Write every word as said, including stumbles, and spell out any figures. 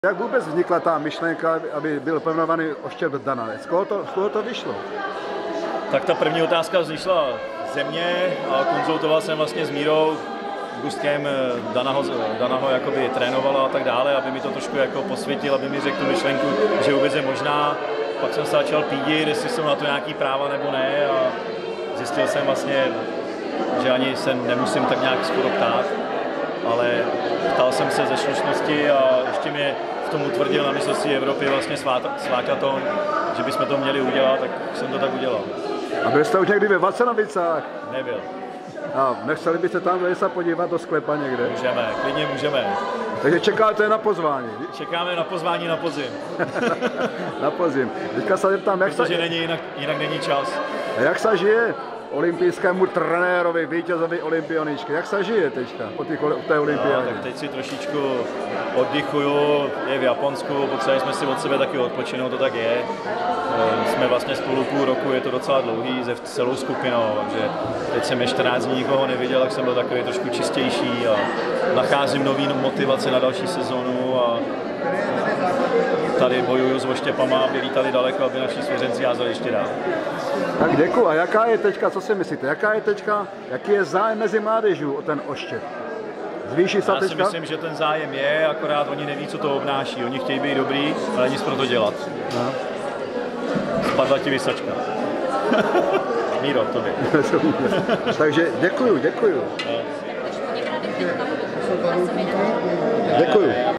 Jak vůbec vznikla ta myšlenka, aby byl pojmenovaný Oštěp Dananec? Z koho to, z koho to vyšlo? Tak ta první otázka vznikla ze mě a konzultoval jsem vlastně s Mírou Gustkem, Dana ho jakoby trénovala a tak dále, aby mi to trošku jako posvětil, aby mi řekl tu myšlenku, že vůbec je možná. Pak jsem se začal pídit, jestli jsou na to nějaký práva nebo ne a zjistil jsem vlastně, že ani se nemusím tak nějak skoro ptát, ale ptal jsem se ze slušnosti a ještě mě v tom utvrdil na mistrovství Evropy vlastně Sváťaton, že bychom to měli udělat, tak jsem to tak udělal. A byl jste už někdy ve Vlacenovicách? Nebyl. A nechceli byste tam se podívat do sklepa někde? Můžeme, klidně můžeme. Takže čekáte na pozvání? Čekáme na pozvání na podzim. Na podzim. Teďka se zeptám, jak Protože se... není jinak, jinak není čas. A jak se žije olympijskému trenérovi, vítězovi olympioničky? Jak se žije teďka po té, té olympiádě? No, tak teď si trošičku oddychuju, je v Japonsku, potřebovali jsme si od sebe taky odpočinout, to tak je. Jsme vlastně spolu půl roku, je to docela dlouhý, se celou skupinou, takže teď jsem je čtrnáct dní nikoho neviděl, tak jsem byl takový trošku čistější a nacházím nový motivace na další sezonu a tady bojuju s oštěpama, aby lítali daleko, aby naši svěřenci jázali ještě dál. Tak děkuji. A jaká je teďka, co si myslíte, jaká je teďka, jaký je zájem mezi mládeží o ten oštěp? Zvýší se Já si teďka? myslím, že ten zájem je, akorát oni neví, co to obnáší. Oni chtějí být dobrý, ale nic pro to dělat. No. Spadla ti vysačka. Míro, tobě. Takže děkuju, děkuju. Děkuju.